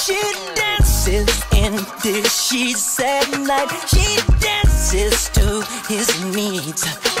She dances in the sheets at night. She dances to his needs.